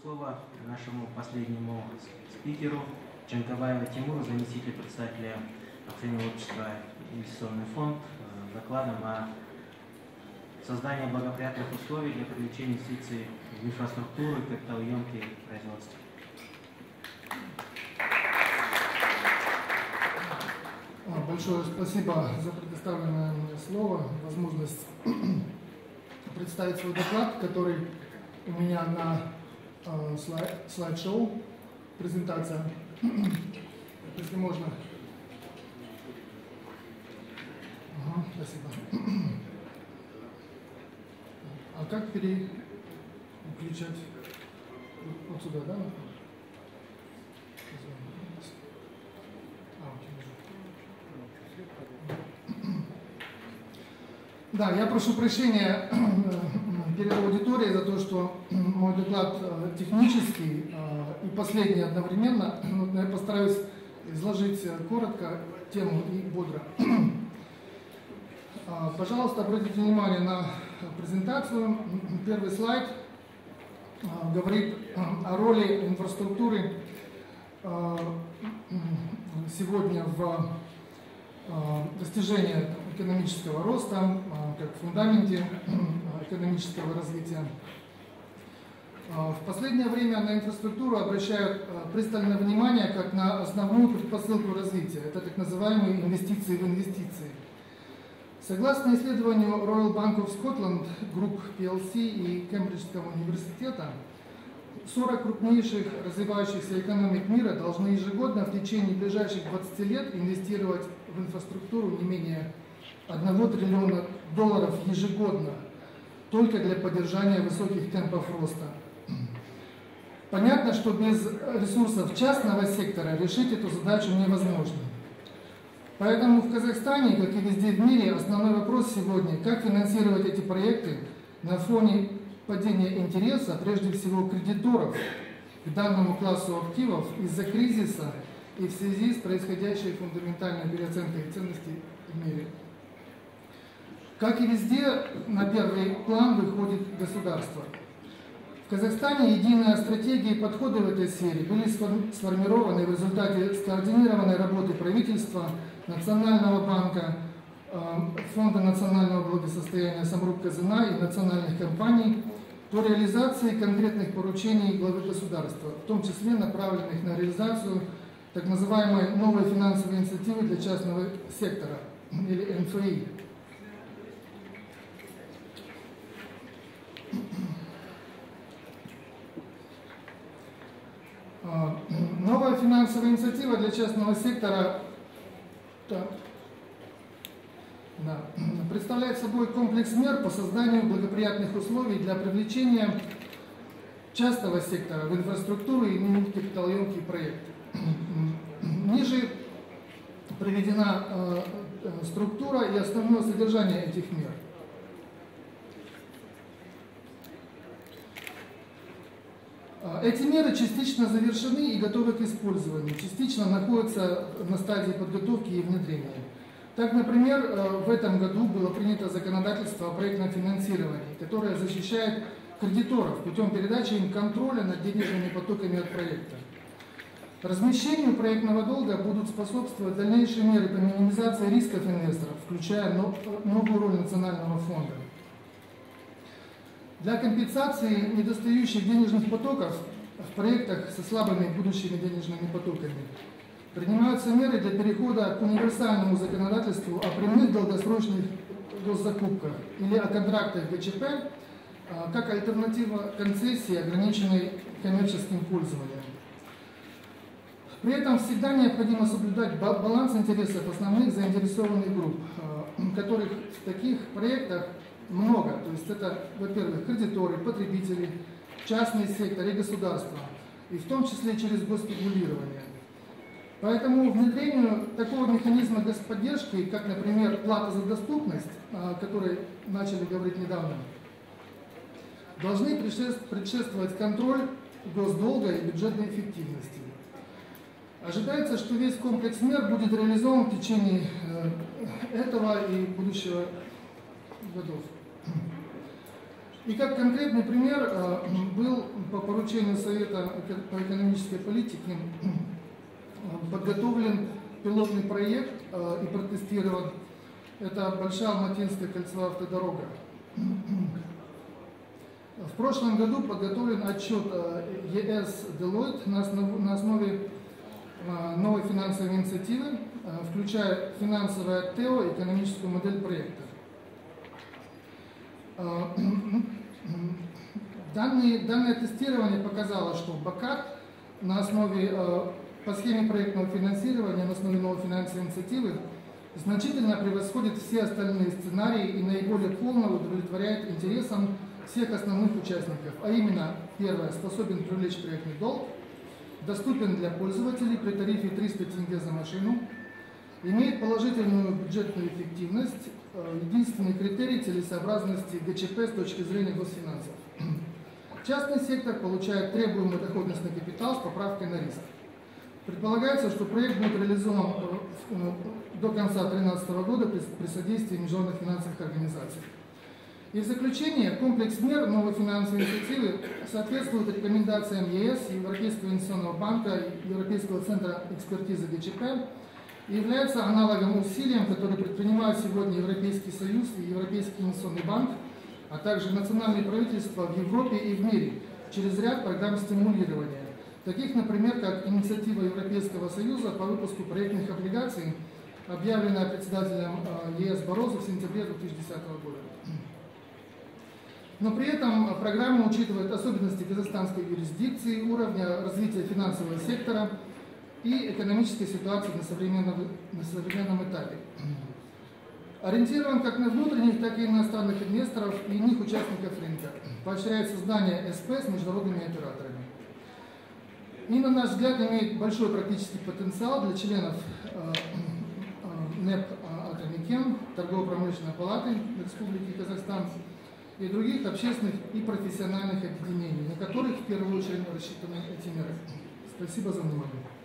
слово нашему последнему спикеру Чанкабаеву Тимуру, заместителю председателя акционерного общества «Инвестиционный фонд», с докладом о создании благоприятных условий для привлечения инвестиций в инфраструктуру и капиталоемкие производства. Большое спасибо за предоставленное мне слово, возможность представить свой доклад, который у меня на слайд-шоу, презентация. Если можно. Ага, спасибо. А как переключать? Вот сюда, да? Да, я прошу прощения перед аудиторией за то, что мой доклад технический и последний одновременно, но я постараюсь изложить коротко тему и бодро. Пожалуйста, обратите внимание на презентацию. Первый слайд говорит о роли инфраструктуры сегодня в достижении экономического роста, как в фундаменте экономического развития. В последнее время на инфраструктуру обращают пристальное внимание как на основную предпосылку развития. Это так называемые инвестиции в инвестиции. Согласно исследованию Royal Bank of Scotland Group PLC и Кембриджского университета, 40 крупнейших развивающихся экономик мира должны ежегодно в течение ближайших 20 лет инвестировать в инфраструктуру не менее $1 триллиона ежегодно, только для поддержания высоких темпов роста. Понятно, что без ресурсов частного сектора решить эту задачу невозможно. Поэтому в Казахстане, как и везде в мире, основной вопрос сегодня – как финансировать эти проекты на фоне падения интереса, прежде всего кредиторов, к данному классу активов из-за кризиса и в связи с происходящей фундаментальной переоценкой ценностей в мире. Как и везде, на первый план выходит государство. В Казахстане единая стратегия и подходы в этой сфере были сформированы в результате скоординированной работы правительства, Национального банка, Фонда национального благосостояния Самруб-Казына и национальных компаний по реализации конкретных поручений главы государства, в том числе направленных на реализацию так называемой новой финансовой инициативы для частного сектора, или НФИ. Новая финансовая инициатива для частного сектора представляет собой комплекс мер по созданию благоприятных условий для привлечения частного сектора в инфраструктуру и капиталоемкие проекты. Ниже приведена структура и основное содержание этих мер. Эти меры частично завершены и готовы к использованию, частично находятся на стадии подготовки и внедрения. Так, например, в этом году было принято законодательство о проектном финансировании, которое защищает кредиторов путем передачи им контроля над денежными потоками от проекта. Размещению проектного долга будут способствовать дальнейшие меры по минимизации рисков инвесторов, включая новую роль национального фонда. Для компенсации недостающих денежных потоков в проектах со слабыми будущими денежными потоками принимаются меры для перехода к универсальному законодательству о прямых долгосрочных госзакупках или о контрактах ГЧП как альтернатива концессии, ограниченной коммерческим пользованием. При этом всегда необходимо соблюдать баланс интересов основных заинтересованных групп, которых в таких проектах много. То есть это, во-первых, кредиторы, потребители, частный сектор и государство, и в том числе через госпрегулирование. Поэтому внедрению такого механизма господдержки, как, например, плата за доступность, о которой начали говорить недавно, должны предшествовать контроль госдолга и бюджетной эффективности. Ожидается, что весь комплекс мер будет реализован в течение этого и будущего годов. И как конкретный пример был по поручению Совета по экономической политике подготовлен пилотный проект и протестирован. Это Большая Алматинская кольцевая автодорога. В прошлом году подготовлен отчет ЕС Deloitte на основе новой финансовой инициативы, включая финансовое ТЭО и экономическую модель проекта. Данное тестирование показало, что БАКАТ на основе, по схеме проектного финансирования, на основе новой финансовой инициативы значительно превосходит все остальные сценарии и наиболее полно удовлетворяет интересам всех основных участников, а именно, первое, способен привлечь проектный долг, доступен для пользователей при тарифе 300 тенге за машину, имеет положительную бюджетную эффективность, единственный критерий целесообразности ГЧП с точки зрения госфинансов. Частный сектор получает требуемую доходность на капитал с поправкой на риск. Предполагается, что проект будет реализован до конца 2013 года при содействии международных финансовых организаций. И в заключение, комплекс мер новой финансовой инициативы соответствует рекомендациям ЕС, Европейского инвестиционного банка, Европейского центра экспертизы ГЧП и является аналогом усилиям, которые предпринимают сегодня Европейский Союз и Европейский инвестиционный банк, а также национальные правительства в Европе и в мире через ряд программ стимулирования, таких, например, как инициатива Европейского Союза по выпуску проектных облигаций, объявленная председателем ЕС Барозу в сентябре 2010 года. Но при этом программа учитывает особенности казахстанской юрисдикции, уровня развития финансового сектора и экономической ситуации на современном этапе. Ориентирован как на внутренних, так и иностранных инвесторов и иных участников рынка. Поощряет создание СП с международными операторами. И, на наш взгляд, имеет большой практический потенциал для членов НЭП Атамикен, Торгово-промышленной палаты Республики Казахстан и других общественных и профессиональных объединений, на которых в первую очередь рассчитаны эти меры. Спасибо за внимание.